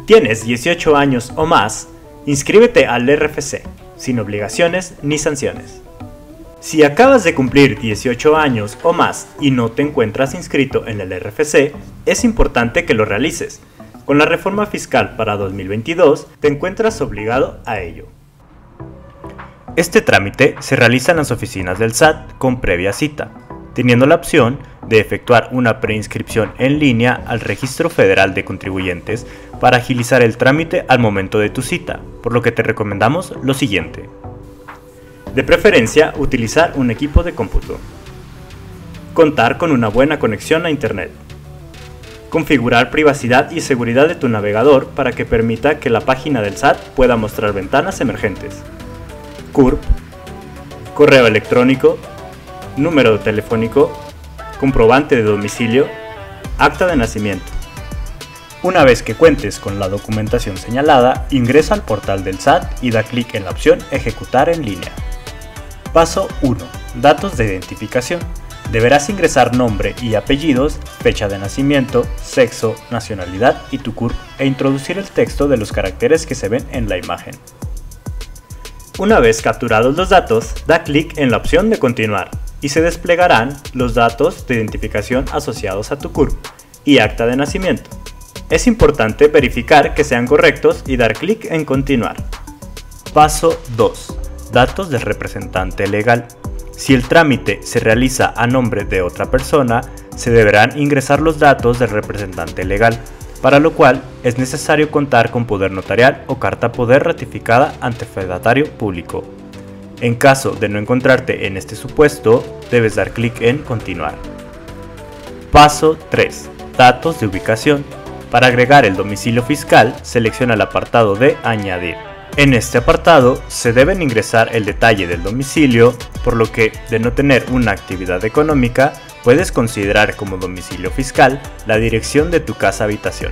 ¿Tienes 18 años o más? Inscríbete al RFC, sin obligaciones ni sanciones. Si acabas de cumplir 18 años o más y no te encuentras inscrito en el RFC, es importante que lo realices. Con la reforma fiscal para 2022, te encuentras obligado a ello. Este trámite se realiza en las oficinas del SAT con previa cita, teniendo la opción de efectuar una preinscripción en línea al Registro Federal de Contribuyentes para agilizar el trámite al momento de tu cita, por lo que te recomendamos lo siguiente. De preferencia, utilizar un equipo de cómputo. Contar con una buena conexión a Internet. Configurar privacidad y seguridad de tu navegador para que permita que la página del SAT pueda mostrar ventanas emergentes. CURP, correo electrónico, número telefónico, comprobante de domicilio, acta de nacimiento. Una vez que cuentes con la documentación señalada, ingresa al portal del SAT y da clic en la opción Ejecutar en línea. Paso 1. Datos de identificación. Deberás ingresar nombre y apellidos, fecha de nacimiento, sexo, nacionalidad y tu CURP e introducir el texto de los caracteres que se ven en la imagen. Una vez capturados los datos, da clic en la opción de Continuar y se desplegarán los datos de identificación asociados a tu CURP y acta de nacimiento. Es importante verificar que sean correctos y dar clic en Continuar. Paso 2. Datos del representante legal. Si el trámite se realiza a nombre de otra persona, se deberán ingresar los datos del representante legal, para lo cual es necesario contar con poder notarial o carta poder ratificada ante fedatario público. En caso de no encontrarte en este supuesto, debes dar clic en Continuar. Paso 3. Datos de ubicación. Para agregar el domicilio fiscal, selecciona el apartado de Añadir. En este apartado se deben ingresar el detalle del domicilio, por lo que, de no tener una actividad económica, puedes considerar como domicilio fiscal la dirección de tu casa habitación.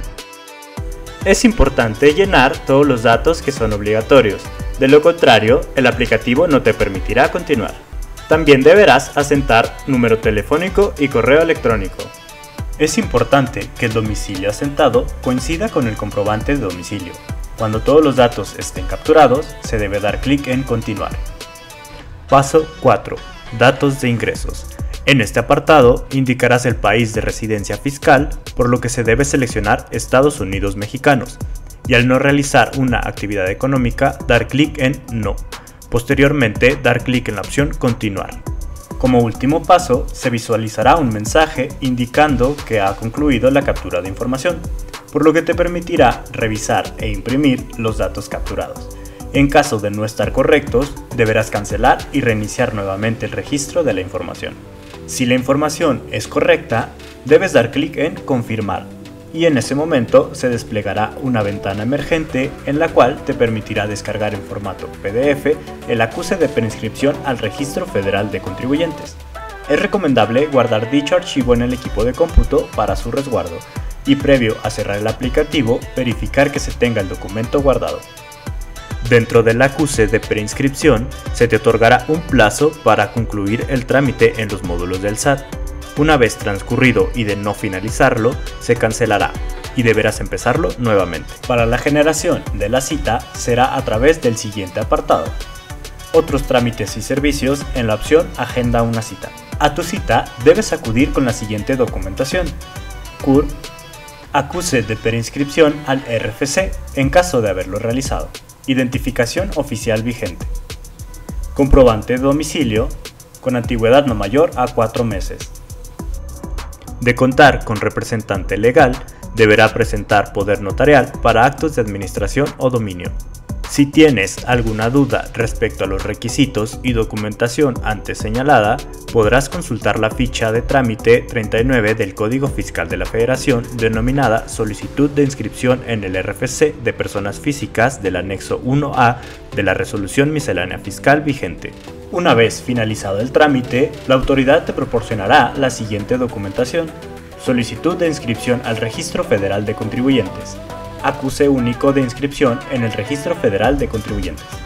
Es importante llenar todos los datos que son obligatorios, de lo contrario, el aplicativo no te permitirá continuar. También deberás asentar número telefónico y correo electrónico. Es importante que el domicilio asentado coincida con el comprobante de domicilio. Cuando todos los datos estén capturados, se debe dar clic en Continuar. Paso 4. Datos de ingresos. En este apartado indicarás el país de residencia fiscal, por lo que se debe seleccionar Estados Unidos mexicanos, y al no realizar una actividad económica, dar clic en No. Posteriormente, dar clic en la opción Continuar. Como último paso, se visualizará un mensaje indicando que ha concluido la captura de información, por lo que te permitirá revisar e imprimir los datos capturados. En caso de no estar correctos, deberás cancelar y reiniciar nuevamente el registro de la información. Si la información es correcta, debes dar clic en Confirmar y en ese momento se desplegará una ventana emergente en la cual te permitirá descargar en formato PDF el acuse de preinscripción al Registro Federal de Contribuyentes. Es recomendable guardar dicho archivo en el equipo de cómputo para su resguardo y previo a cerrar el aplicativo, verificar que se tenga el documento guardado. Dentro del acuse de preinscripción, se te otorgará un plazo para concluir el trámite en los módulos del SAT. Una vez transcurrido y de no finalizarlo, se cancelará y deberás empezarlo nuevamente. Para la generación de la cita será a través del siguiente apartado. Otros trámites y servicios en la opción Agenda una cita. A tu cita debes acudir con la siguiente documentación: CURP, acuse de preinscripción al RFC en caso de haberlo realizado, identificación oficial vigente, comprobante de domicilio con antigüedad no mayor a 4 meses. De contar con representante legal, deberá presentar poder notarial para actos de administración o dominio. Si tienes alguna duda respecto a los requisitos y documentación antes señalada, podrás consultar la ficha de trámite 39 del Código Fiscal de la Federación denominada Solicitud de inscripción en el RFC de personas físicas del anexo 1A de la Resolución Miscelánea Fiscal vigente. Una vez finalizado el trámite, la autoridad te proporcionará la siguiente documentación: solicitud de inscripción al Registro Federal de Contribuyentes, acuse único de inscripción en el Registro Federal de Contribuyentes.